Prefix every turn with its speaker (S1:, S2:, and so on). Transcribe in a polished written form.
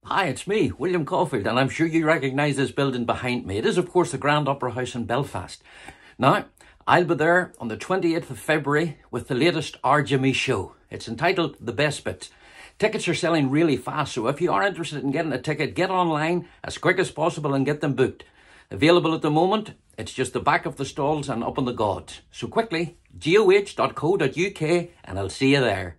S1: Hi, it's me, William Caulfield, and I'm sure you recognise this building behind me. It is, of course, the Grand Opera House in Belfast. Now, I'll be there on the 28th of February with the latest Our Jimmy show. It's entitled The Best Bits. Tickets are selling really fast, so if you are interested in getting a ticket, get online as quick as possible and get them booked. Available at the moment, it's just the back of the stalls and up on the gods. So quickly, goh.co.uk, and I'll see you there.